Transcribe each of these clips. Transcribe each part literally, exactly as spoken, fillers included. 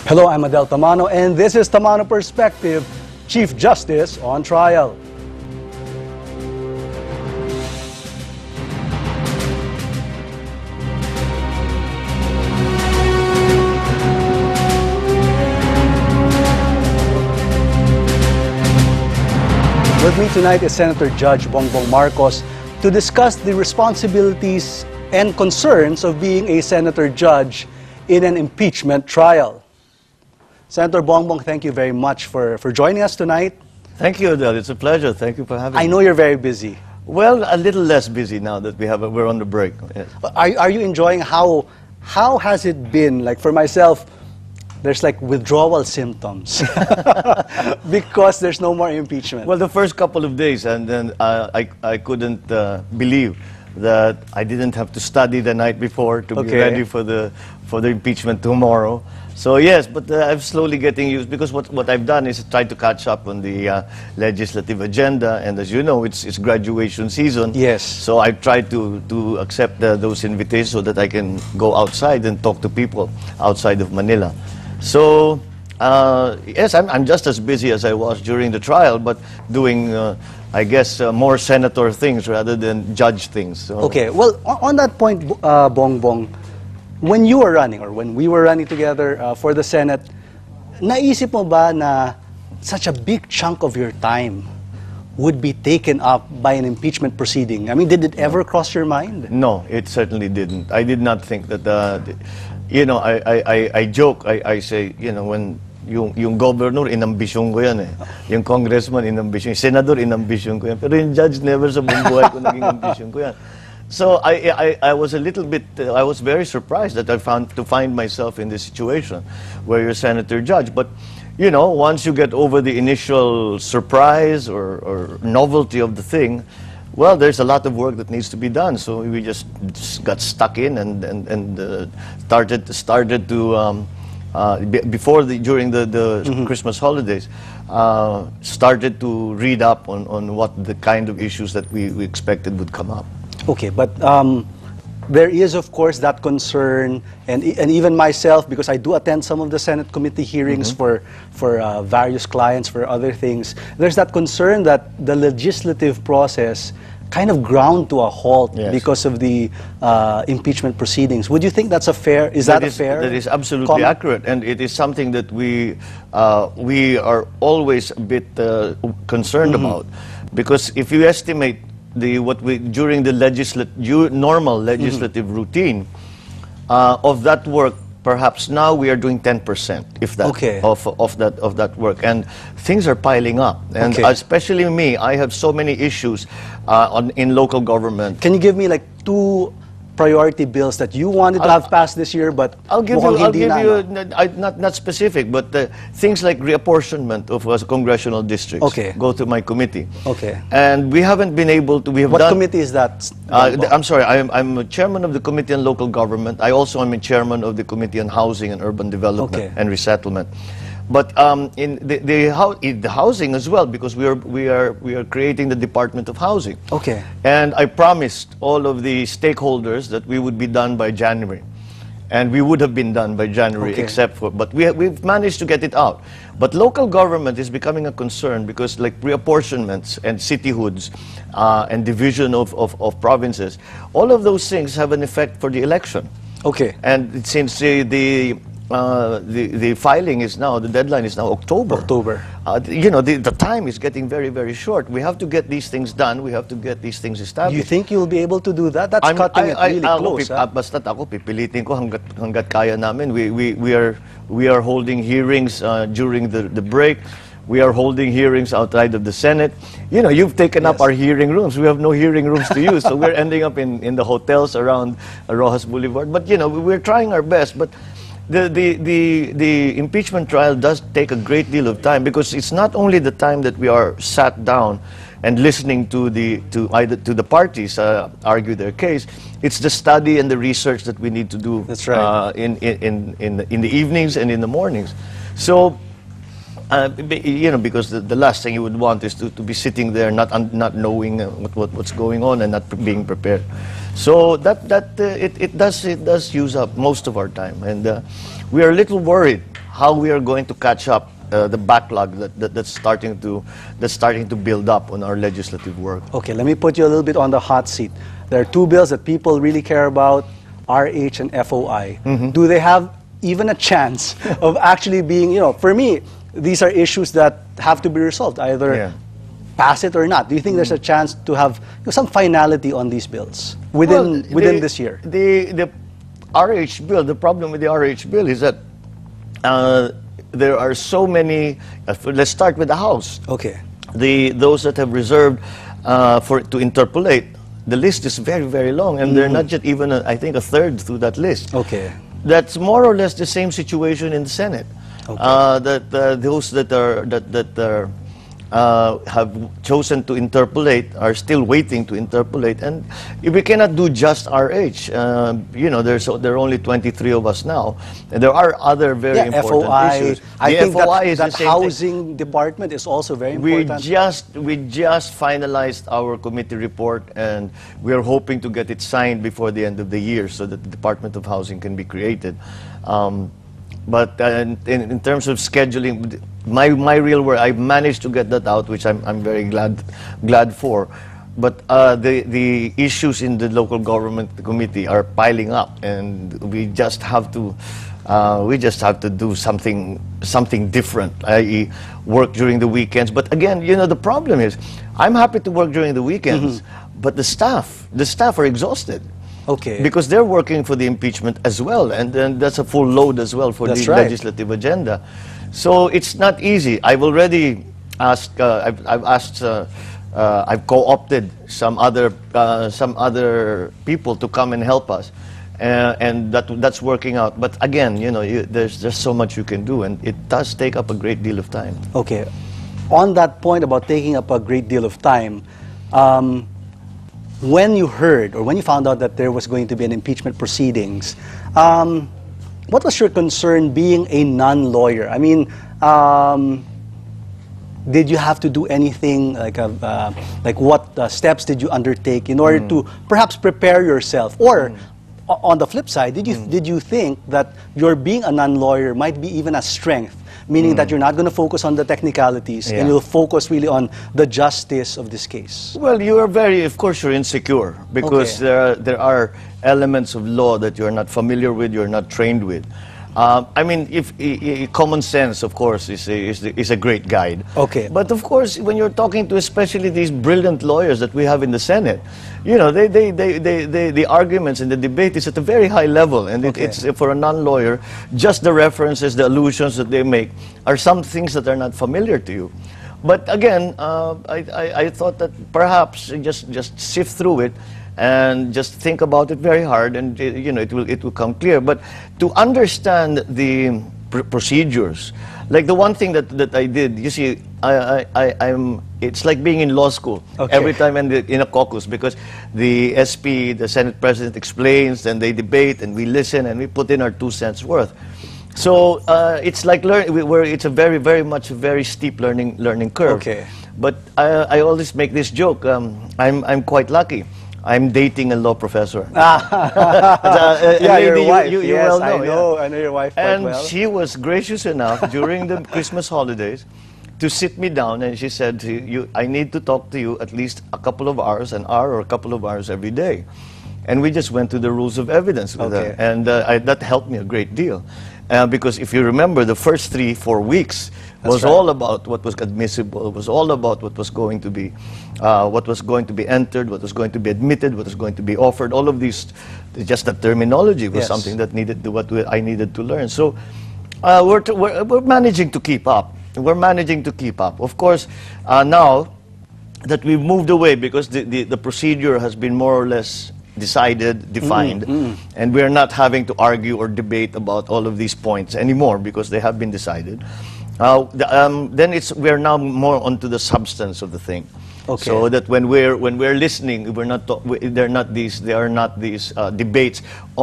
Hello, I'm Adel Tamano, and this is Tamano Perspective, Chief Justice on Trial. With me tonight is Senator Judge Bongbong Marcos to discuss the responsibilities and concerns of being a senator judge in an impeachment trial. Senator Bongbong, thank you very much for, for joining us tonight. Thank you, Adel. It's a pleasure. Thank you for having me. I know you're very busy. Well, a little less busy now that we have a, we're on the break. Yes. Are, are you enjoying how, how has it been? Like for myself, there's like withdrawal symptoms because there's no more impeachment. Well, the first couple of days, and then uh, I, I couldn't uh, believe that I didn't have to study the night before to Okay. be ready for the, for the impeachment tomorrow. So yes, but uh, I'm slowly getting used, because what, what I've done is try to catch up on the uh, legislative agenda, and as you know, it's, it's graduation season. Yes. So I've tried to, to accept uh, those invitations so that I can go outside and talk to people outside of Manila. So, uh, yes, I'm, I'm just as busy as I was during the trial, but doing, uh, I guess, uh, more senator things rather than judge things. So. Okay, well, on, on that point, uh, Bongbong, when you were running, or when we were running together uh, for the Senate, naisip mo ba na such a big chunk of your time would be taken up by an impeachment proceeding? I mean, did it ever cross your mind? No, it certainly didn't. I did not think that, uh, you know, I, I, I, I joke, I, I say, you know, when yung, yung governor, inambisyon ko yan eh. Yung congressman, inambisyon. Yung senador, inambisyon ko yan. Pero yung judge, never sa buong buhay ko naging ambisyon ko yan. So I, I, I was a little bit, uh, I was very surprised that I found to find myself in this situation where you're senator judge. But, you know, once you get over the initial surprise or, or novelty of the thing, well, there's a lot of work that needs to be done. So we just, just got stuck in and, and, and uh, started, started to, um, uh, b before the, during the, the mm-hmm. Christmas holidays, uh, started to read up on, on what the kind of issues that we, we expected would come up. Okay, but um, there is, of course, that concern, and, and even myself, because I do attend some of the Senate committee hearings mm-hmm. for, for uh, various clients, for other things, there's that concern that the legislative process kind of ground to a halt yes. because of the uh, impeachment proceedings. Would you think that's a fair, is that, that a is, fair That is absolutely comment? accurate, and it is something that we, uh, we are always a bit uh, concerned mm-hmm. about, because if you estimate The, what we, during the legislat normal legislative mm-hmm. routine, uh, of that work, perhaps now we are doing ten percent, if that, okay. of, of, that, of that work. And things are piling up. And okay. especially me, I have so many issues uh, on, in local government. Can you give me like two priority bills that you wanted to I'll, have passed this year, but I'll give you, I'll give na, you no? I, not, not specific, but uh, things like reapportionment of uh, congressional districts okay. go to my committee. Okay. And we haven't been able to, we have What done... committee is that? Uh, I'm sorry, I'm, I'm a chairman of the Committee on Local Government. I also am a chairman of the Committee on Housing and Urban Development okay. and Resettlement. But um, in the, the, in the housing as well, because we are, we, are, we are creating the Department of Housing. Okay. And I promised all of the stakeholders that we would be done by January. And we would have been done by January, okay. except for, but we, we've managed to get it out. But local government is becoming a concern, because like reapportionments and cityhoods uh, and division of, of, of provinces, all of those things have an effect for the election. Okay. And since uh, the Uh, the, the filing is now, the deadline is now October. October. Uh, you know, the, the time is getting very, very short. We have to get these things done. We have to get these things established. Do you think you'll be able to do that? That's I'm, cutting I, it I, really I, close. Ako, huh? Basta't ako, pipilitin ko hanggat, hanggat kaya namin. We, we, we, are, we are holding hearings uh, during the, the break. We are holding hearings outside of the Senate. You know, you've taken yes. up our hearing rooms. We have no hearing rooms to use, so we're ending up in, in the hotels around Rojas Boulevard. But, you know, we're trying our best. But The, the, the, the impeachment trial does take a great deal of time, because it's not only the time that we are sat down and listening to the, to either, to the parties uh, argue their case, it's the study and the research that we need to do. That's right. uh, in, in, in, in the evenings and in the mornings. So, uh, you know, because the, the last thing you would want is to, to be sitting there not, un, not knowing uh, what, what, what's going on and not being prepared. So that, that uh, it, it, does, it does use up most of our time. And uh, we are a little worried how we are going to catch up uh, the backlog that, that that's starting to that's starting to build up on our legislative work. Okay, let me put you a little bit on the hot seat. There are two bills that people really care about, R H and F O I. Mm-hmm. Do they have even a chance of actually being, you know, for me, these are issues that have to be resolved, either yeah. pass it or not. Do you think there's a chance to have, you know, some finality on these bills within well, within the, this year? The the R H bill, the problem with the R H bill is that uh, there are so many. Uh, let's start with the House. Okay. The those that have reserved uh, for to interpolate, the list is very very long, and mm. they're not yet even a, I think a third through that list. Okay. That's more or less the same situation in the Senate. Okay. Uh, that uh, those that are that that are. Uh, have chosen to interpolate, are still waiting to interpolate, and we cannot do just R H. Uh, you know, there's there are only twenty-three of us now, and there are other very yeah, important F O I, issues. I the think F O I that, is that the same housing thing. department is also very We important. just we just finalized our committee report, and we are hoping to get it signed before the end of the year, so that the Department of Housing can be created. Um, But uh, in, in terms of scheduling, my, my real work, I've managed to get that out, which I'm, I'm very glad, glad for. But uh, the, the issues in the local government committee are piling up, and we just have to, uh, we just have to do something, something different, that is work during the weekends. But again, you know, the problem is, I'm happy to work during the weekends, mm-hmm. but the staff, the staff are exhausted. Okay. Because they're working for the impeachment as well, and then that's a full load as well for that's the right. legislative agenda. So it's not easy. I've already asked, uh, I've, I've asked, uh, uh, I've co-opted some other, uh, some other people to come and help us, uh, and that that's working out. But again, you know, you, there's just so much you can do, and it does take up a great deal of time. Okay. On that point about taking up a great deal of time, um, when you heard or when you found out that there was going to be an impeachment proceedings, um, what was your concern being a non-lawyer? I mean, um, did you have to do anything, like, a, uh, like what uh, steps did you undertake in order mm. to perhaps prepare yourself? Or mm. on the flip side, did you, mm. did you think that your being a non-lawyer might be even a strength? Meaning mm. that you're not going to focus on the technicalities, yeah. and you'll focus really on the justice of this case. Well, you are very, of course, you're insecure because okay. there are, there are elements of law that you're not familiar with, you're not trained with. Um, I mean, if I, I, common sense, of course, is a, is, the, is a great guide. Okay. But of course, when you're talking to especially these brilliant lawyers that we have in the Senate, you know, they, they, they, they, they, the arguments and the debate is at a very high level. And okay. it, it's, for a non-lawyer, just the references, the allusions that they make are some things that are not familiar to you. But again, uh, I, I, I thought that perhaps just, just sift through it and just think about it very hard, and you know, it will it will come clear. But to understand the pr procedures, like the one thing that that I did, you see, I I I'm it's like being in law school okay. every time in, the, in a caucus, because the S P, the Senate President, explains, and they debate, and we listen, and we put in our two cents worth. So uh, it's like learn. Where it's a very very much a very steep learning learning curve. Okay. But I I always make this joke. Um, I'm I'm quite lucky. I'm dating a law professor. Ah. uh, yeah, your you, wife. You, you yes, well know, I know. yeah. I know your wife quite and well. And she was gracious enough during the Christmas holidays to sit me down, and she said, you, I need to talk to you at least a couple of hours, an hour or a couple of hours every day. And we just went to the rules of evidence with okay. her. And uh, I, that helped me a great deal. Uh, because if you remember, the first three, four weeks That's was right. all about what was admissible. It was all about what was going to be, uh, what was going to be entered, what was going to be admitted, what was going to be offered. All of these, just the terminology was yes. something that needed to, what I needed to learn. So uh, we're, to, we're we're managing to keep up. We're managing to keep up. Of course, uh, now that we've moved away, because the, the the procedure has been more or less decided, defined, mm, mm. and we're not having to argue or debate about all of these points anymore because they have been decided. Uh, the, um, then it's we're now more onto the substance of the thing. Okay. So that when we're when we're listening, we're not we, they're not these they are not these uh, debates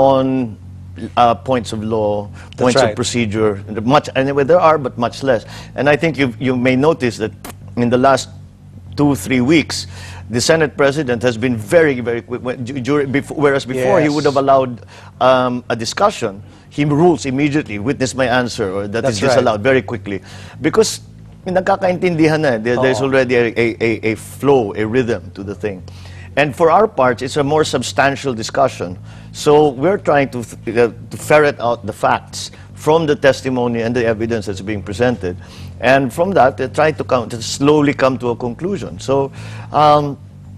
on uh, points of law, points right. of procedure. Much anyway there are, but much less. And I think you you may notice that in the last two three weeks, the Senate President has been very, very quick. When- during- before- Whereas before he Yes. would have allowed um, a discussion, he rules immediately, witness my answer, or that That's is right. disallowed very quickly. Because may nagkakaintindihan na, there, there's Oo. already a, a, a, a flow, a rhythm to the thing. And for our part, it's a more substantial discussion. So we're trying to, uh, to ferret out the facts from the testimony and the evidence that's being presented. And from that, uh, try to, come, to slowly come to a conclusion. So um,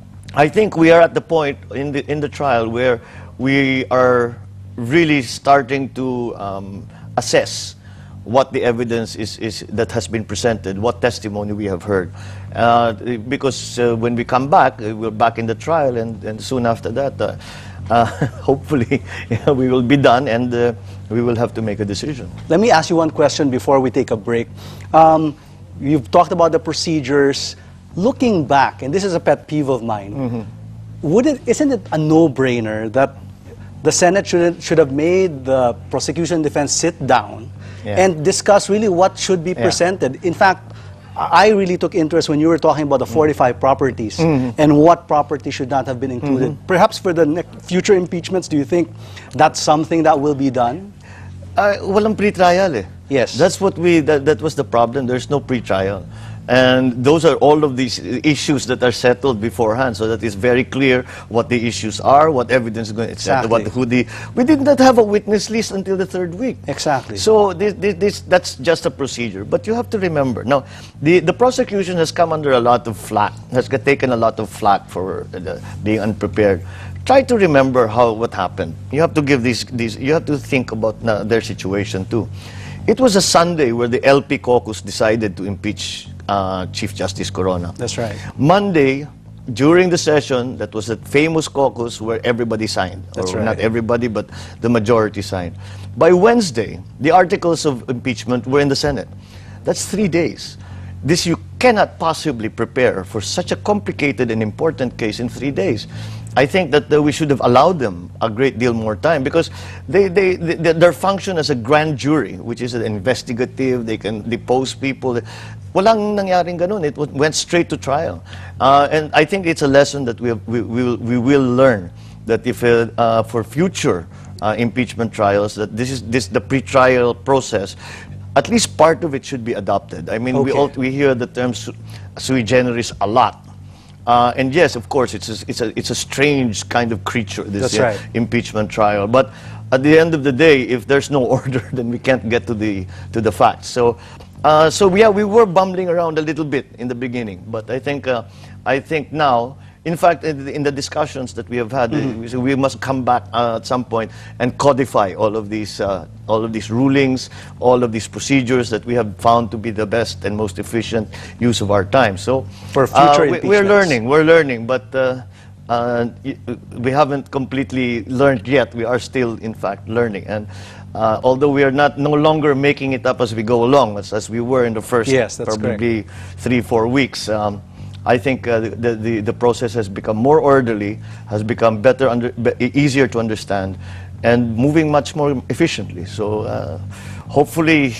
I think we are at the point in the, in the trial where we are really starting to um, assess what the evidence is, is that has been presented, what testimony we have heard. Uh, because uh, when we come back, uh, we're back in the trial, and, and soon after that, uh, uh, hopefully, yeah, we will be done, and uh, we will have to make a decision. Let me ask you one question before we take a break. Um, you've talked about the procedures. Looking back, and this is a pet peeve of mine, mm-hmm. would it, isn't it a no-brainer that the Senate should, should have made the prosecution and defense sit down yeah. and discuss really what should be yeah. presented? In fact, I really took interest when you were talking about the forty-five mm-hmm. properties mm-hmm. and what property should not have been included. Mm-hmm. Perhaps for the next future impeachments, do you think that's something that will be done? Uh, walang pre-trial eh. Yes. That's what we, that, that was the problem. There's no pre-trial. And those are all of these issues that are settled beforehand, so that it's very clear what the issues are, what evidence is going to, exactly. what, who the, we did not have a witness list until the third week. Exactly. So this, this, this, that's just a procedure. But you have to remember, now, the, the prosecution has come under a lot of flack, has got taken a lot of flack for uh, being unprepared. Try to remember how, what happened. You have to give these, these you have to think about uh, their situation too. It was a Sunday where the L P caucus decided to impeach uh, Chief Justice Corona. That's right. Monday, during the session, that was a famous caucus where everybody signed. That's or right. Not everybody, but the majority signed. By Wednesday, the articles of impeachment were in the Senate. That's three days. This you cannot possibly prepare for such a complicated and important case in three days. I think that uh, we should have allowed them a great deal more time, because they, they, they, their function as a grand jury, which is an investigative, they can depose people. Walang nangyaring ganun. It went straight to trial. Uh, and I think it's a lesson that we, have, we, we, will, we will learn, that if uh, uh, for future uh, impeachment trials, that this is this the pre-trial process, at least part of it should be adopted. I mean, okay. we, all, we hear the term su sui generis a lot. Uh, and yes, of course, it's a, it's a it's a strange kind of creature, this That's uh, right. impeachment trial. But at the end of the day, if there's no order, then we can't get to the to the facts. So, uh, so yeah, we were bumbling around a little bit in the beginning, but I think uh, I think now, in fact, in the, in the discussions that we have had, mm-hmm. we must come back uh, at some point and codify all of these uh, all of these rulings, all of these procedures that we have found to be the best and most efficient use of our time. So, for future uh, we, we're learning, we're learning, but uh, uh, we haven't completely learned yet. We are still, in fact, learning. And uh, although we are not no longer making it up as we go along, as, as we were in the first yes, that's probably correct. three, four weeks. Um, I think uh, the, the, the process has become more orderly, has become better, under, be, easier to understand, and moving much more efficiently. So uh, hopefully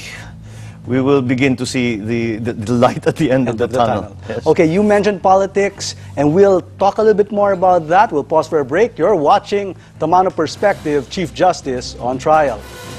we will begin to see the, the, the light at the end, end of the, the tunnel. tunnel. Yes. Okay, you mentioned politics, and we'll talk a little bit more about that. We'll pause for a break. You're watching Tamano Perspective, Chief Justice on Trial.